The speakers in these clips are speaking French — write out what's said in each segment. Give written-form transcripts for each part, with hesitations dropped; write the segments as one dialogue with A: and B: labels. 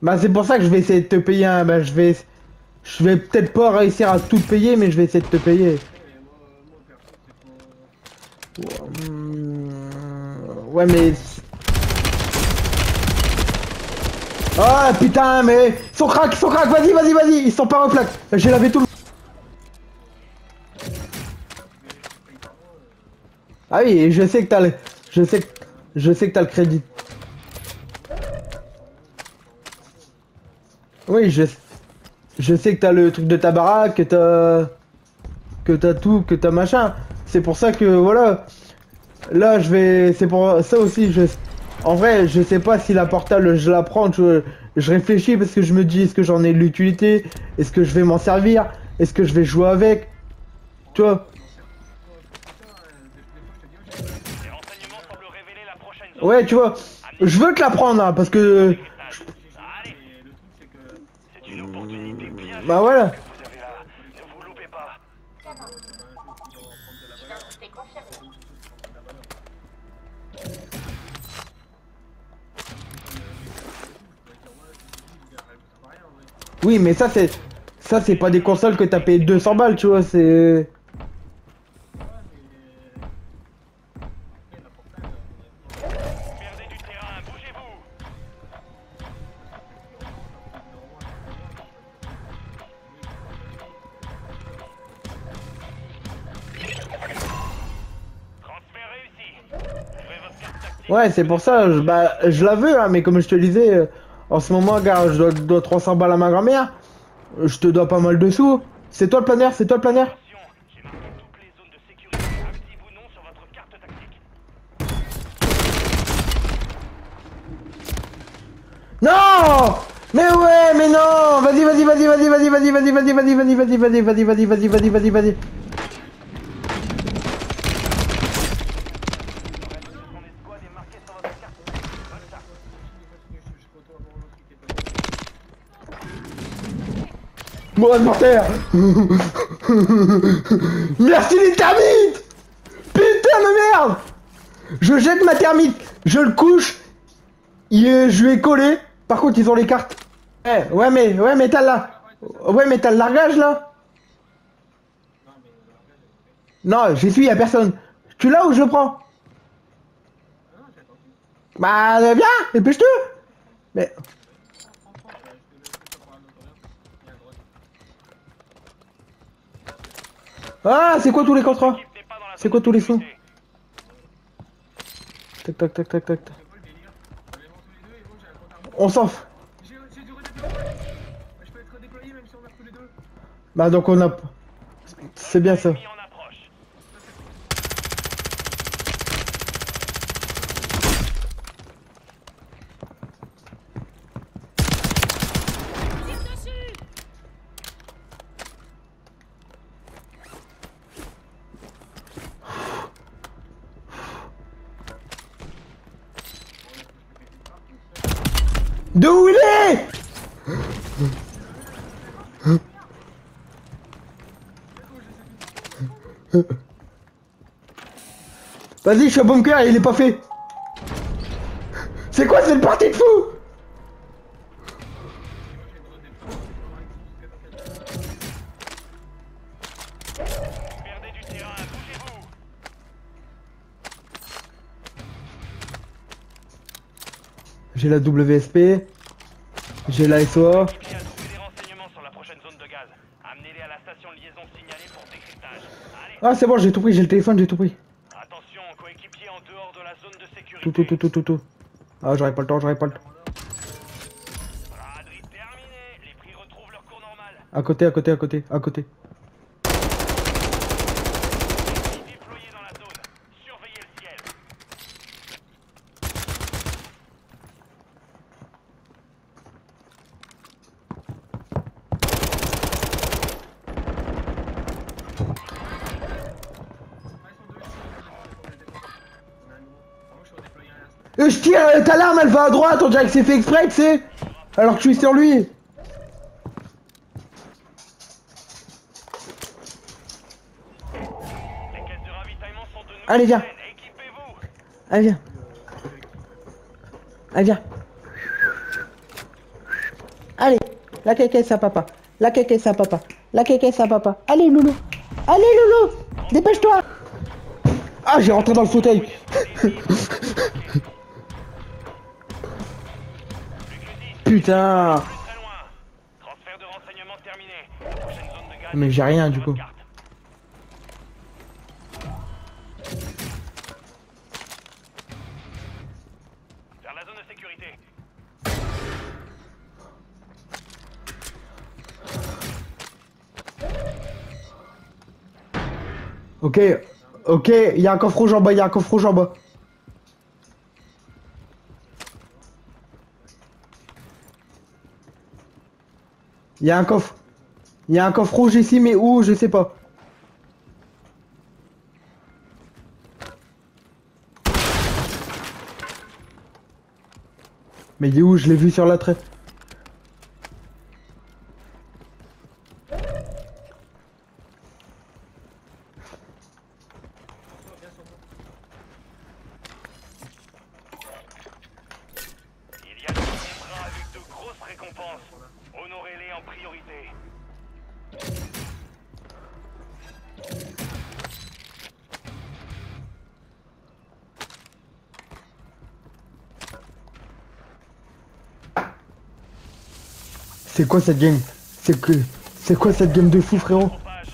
A: Bah c'est pour ça que je vais essayer de te payer un... Bah je vais peut-être pas réussir à tout te payer, mais je vais essayer de te payer. Ouais mais... Ah putain mais... Ils sont crack, vas-y, vas-y, vas-y. Ils sont pas reflac. J'ai lavé tout le... Ah oui, je sais que t'as le... Je sais que t'as le crédit. Oui, je sais que t'as le truc de ta baraque, que t'as tout, que t'as machin. C'est pour ça que voilà. Là, je vais. C'est pour ça aussi. En vrai, je sais pas si la portale, je la prends. Je réfléchis parce que je me dis, est-ce que j'en ai de l'utilité? Est-ce que je vais m'en servir? Est-ce que je vais jouer avec? Tu vois? Ouais, tu vois. Je veux te la prendre hein, parce que. Bah voilà. Oui, mais ça c'est pas des consoles que t'as payé 200 balles, tu vois, c'est... Ouais, c'est pour ça, bah, je la veux, hein, mais comme je te disais, en ce moment, gars, dois 300 balles à ma grand-mère. Je te dois pas mal de sous. C'est toi le planeur, c'est toi le planeur? Non! Mais ouais, mais non! Vas-y, vas-y, vas-y, vas-y, vas-y, vas-y, vas-y, vas-y, vas-y, vas-y, vas-y, vas-y, vas-y, vas-y, vas-y, vas-y, vas-y, vas-y. Moi, par terre! Merci les termites! Putain de merde! Je jette ma thermite, je le couche, je lui ai collé. Par contre, ils ont les cartes. Ouais, mais t'as là. Ouais, mais t'as le largage là. Non, j'y suis, y'a personne. Tu l'as ou je le prends? Bah, viens, dépêche-toi. Mais. Ah, c'est quoi tous les contrats? C'est quoi tous les sous? Tac, tac, tac, tac, tac. On s'en fout. Bah, donc on a. C'est bien ça. D'où il est? Vas-y, je suis à bunker et il est pas fait. C'est quoi cette partie de fou? J'ai la WSP, j'ai la SOA. Ah c'est bon, j'ai tout pris, j'ai le téléphone, j'ai tout pris.
B: Attention, coéquipier en dehors de la zone de sécurité.
A: Tout. Ah j'aurais pas le temps, j'aurais pas le temps.
B: Braderie terminée. Les prix retrouvent leur cours normal.
A: À côté.
B: Déployés dans la zone. Surveillez le ciel.
A: Je tire, ta l'arme elle va à droite, on dirait que c'est fait exprès, tu sais. Alors que je suis sur lui. Allez viens. Allez viens. La caisse à papa. La caisse à papa. La caisse à papa. Allez, loulou. Allez, loulou. Dépêche-toi. Ah, j'ai rentré dans le fauteuil. Putain.
B: Très loin. Transfert de renseignements terminé. Prochaine zone de gaz.
A: Mais j'ai rien du coup.
B: Carte. Vers la zone de sécurité.
A: Ok, ok, il y a un coffre rouge en bas, il y a un coffre rouge en bas. Il y a un coffre. Il y a un coffre rouge ici, mais où, je sais pas. Mais il est où? Je l'ai vu sur la trait.
B: Il y a des contrats avec de grosses récompenses. Honorez-les en priorité.
A: C'est quoi cette game? C'est quoi cette game de fou, frérot?
B: Chauffage.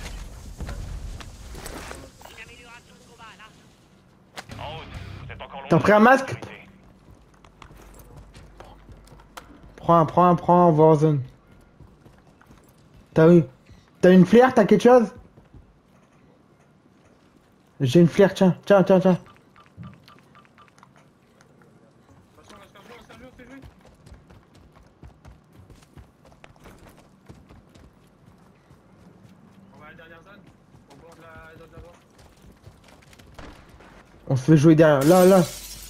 B: En route. Vous êtes encore loin.
A: T'as pris un masque? Prends un Warzone. T'as une flair? T'as quelque chose? J'ai une flair, tiens.
C: Attention, fais jouer. On va à la dernière zone, au bord de la zone d'avant.
A: On se fait jouer derrière. Là.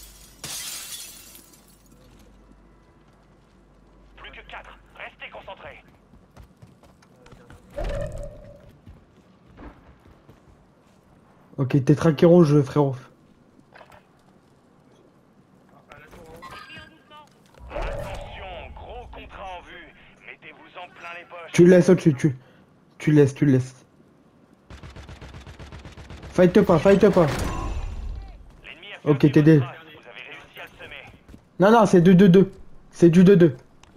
B: Plus que 4. Restez concentrés.
A: Ok, t'es traqué rouge, frérot.
C: À la tour en haut.
B: Attention, gros contrat en vue. Mettez-vous en plein les poches.
A: Tu le laisses au-dessus, tu le laisses. Fight pas.
B: L'ennemi a fait
A: Ok,
B: un
A: t'es dead.
B: trace. Vous avez réussi à le semer.
A: Non, c'est du 2-2. C'est du 2-2.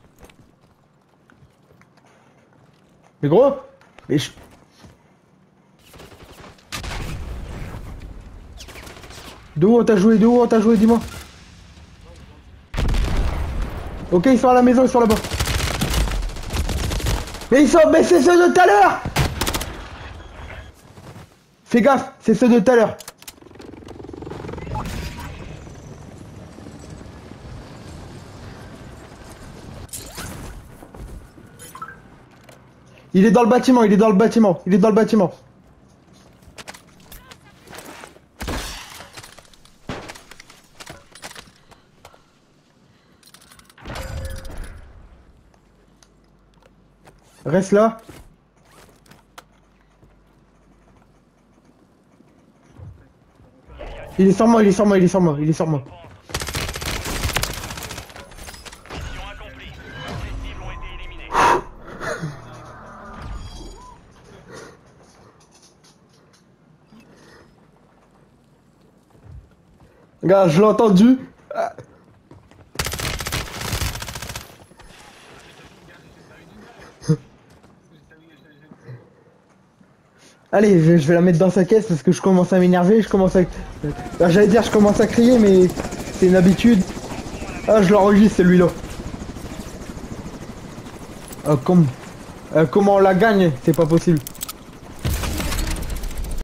A: Mais gros, mais je... D'où on t'a joué, dis-moi. Ok, ils sont à la maison, ils sont là-bas. Mais c'est ceux de tout à l'heure. Fais gaffe, c'est ceux de tout à l'heure. Il est dans le bâtiment. Reste là. Il est sur moi.
B: Mission accomplie. Les cibles ont été éliminées.
A: Regarde, je l'ai entendu. Allez, je vais la mettre dans sa caisse parce que je commence à m'énerver, je commence à crier, mais c'est une habitude. Ah, je l'enregistre celui-là. Comment on la gagne? C'est pas possible.